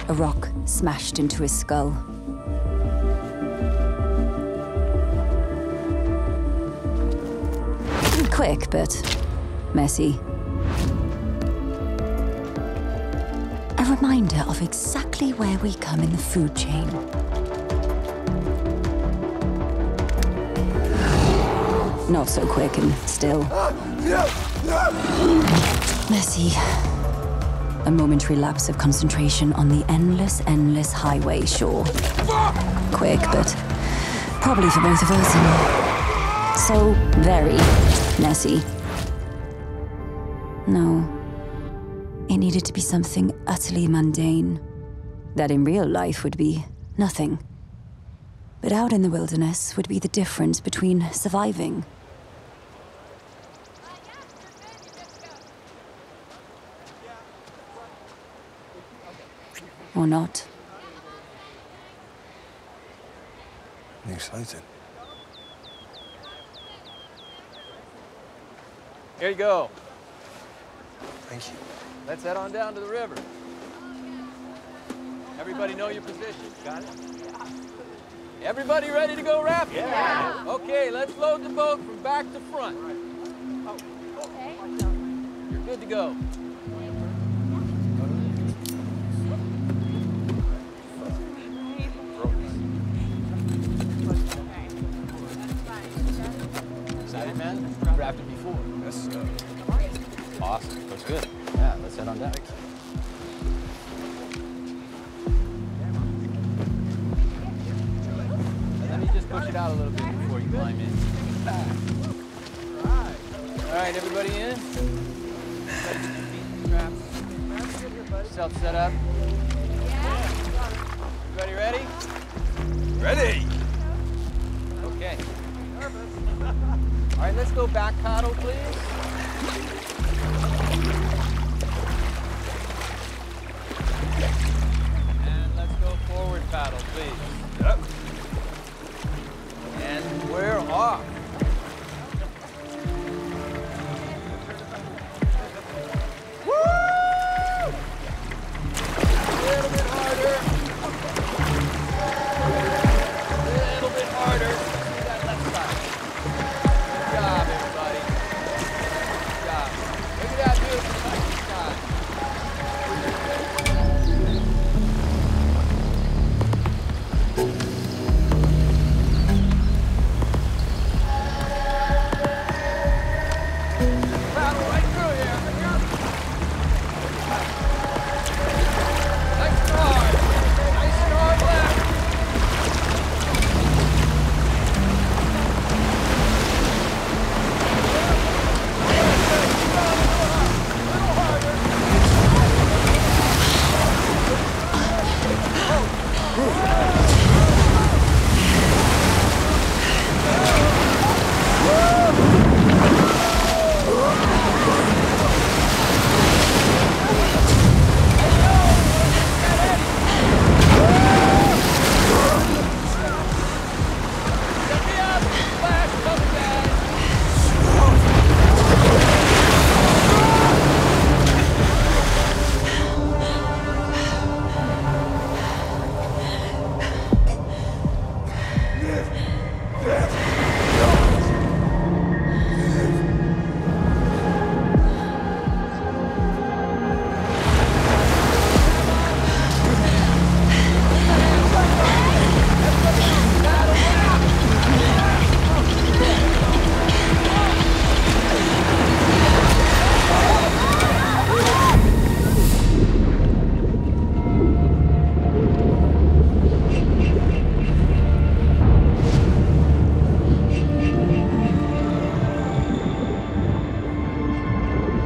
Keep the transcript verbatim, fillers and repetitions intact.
A rock smashed into his skull. Quick, but messy. A reminder of exactly where we come in the food chain. Not so quick and still. Messy. A momentary lapse of concentration on the endless, endless highway shore. Quick, but probably for both of us, and so very messy. No. It needed to be something utterly mundane, that in real life would be nothing. But out in the wilderness would be the difference between surviving or not. I'm excited. Here you go. Thank you. Let's head on down to the river. Everybody know your position. Got it? Everybody ready to go rafting? Yeah. Okay, let's load the boat from back to front. Oh, okay. You're good to go. Excited, man? Rafted before. Yes, sir. Awesome. Looks good. Yeah, let's head on down. Let me just push it out a little bit before you climb in. All right, everybody in? Yourself set up. Everybody ready? Ready? Okay. All right, let's go back paddle, please.